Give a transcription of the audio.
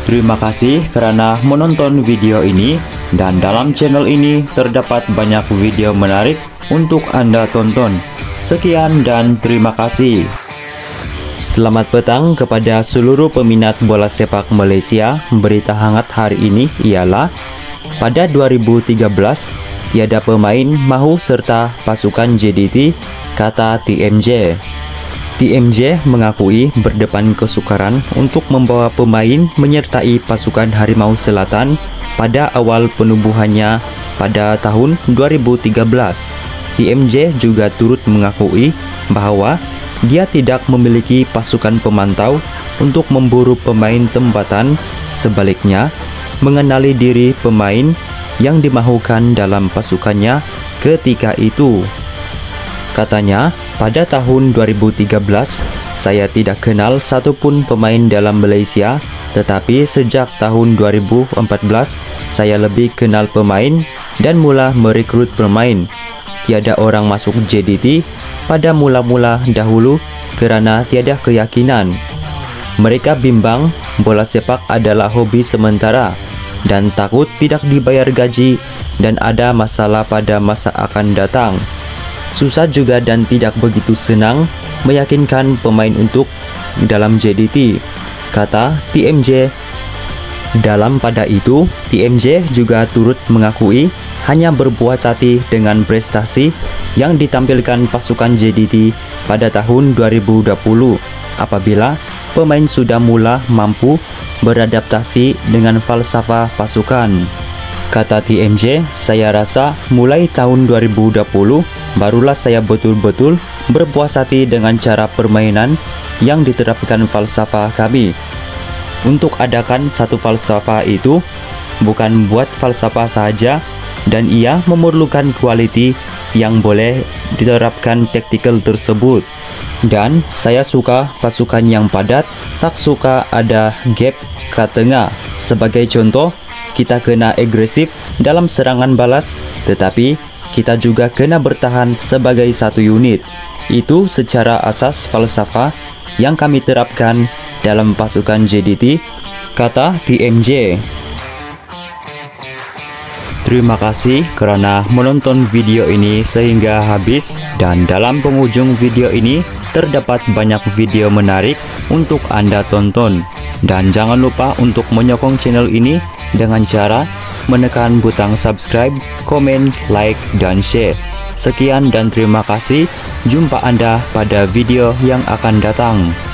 Terima kasih karena menonton video ini, dan dalam channel ini terdapat banyak video menarik untuk Anda tonton. Sekian dan terima kasih. Selamat petang kepada seluruh peminat bola sepak Malaysia. Berita hangat hari ini ialah pada 2013 tiada pemain mahu serta pasukan JDT, kata TMJ. TMJ mengakui berdepan kesukaran untuk membawa pemain menyertai pasukan Harimau Selatan pada awal penubuhannya pada tahun 2013. TMJ juga turut mengakui bahwa dia tidak memiliki pasukan pemantau untuk memburu pemain tempatan, sebaliknya mengenali diri pemain yang dimahukan dalam pasukannya ketika itu. Katanya, pada tahun 2013, saya tidak kenal satupun pemain dalam Malaysia, tetapi sejak tahun 2014, saya lebih kenal pemain dan mula merekrut pemain. Tiada orang masuk JDT pada mula-mula dahulu kerana tiada keyakinan. Mereka bimbang bola sepak adalah hobi sementara dan takut tidak dibayar gaji dan ada masalah pada masa akan datang. Susah juga dan tidak begitu senang meyakinkan pemain untuk dalam JDT, kata TMJ. Dalam pada itu, TMJ juga turut mengakui hanya berpuas hati dengan prestasi yang ditampilkan pasukan JDT pada tahun 2020 apabila pemain sudah mula mampu beradaptasi dengan falsafah pasukan. Kata TMJ, saya rasa mulai tahun 2020 barulah saya betul-betul berpuas hati dengan cara permainan yang diterapkan falsafah kami. Untuk adakan satu falsafah itu bukan buat falsafah saja, dan ia memerlukan kualiti yang boleh diterapkan taktikal tersebut. Dan saya suka pasukan yang padat, tak suka ada gap ke tengah. Sebagai contoh, kita kena agresif dalam serangan balas, tetapi kita juga kena bertahan sebagai satu unit. Itu secara asas falsafah yang kami terapkan dalam pasukan JDT, kata TMJ. Terima kasih kerana menonton video ini sehingga habis, dan dalam penghujung video ini terdapat banyak video menarik untuk Anda tonton. Dan jangan lupa untuk menyokong channel ini dengan cara menekan butang subscribe, komen, like, dan share. Sekian dan terima kasih. Jumpa Anda pada video yang akan datang.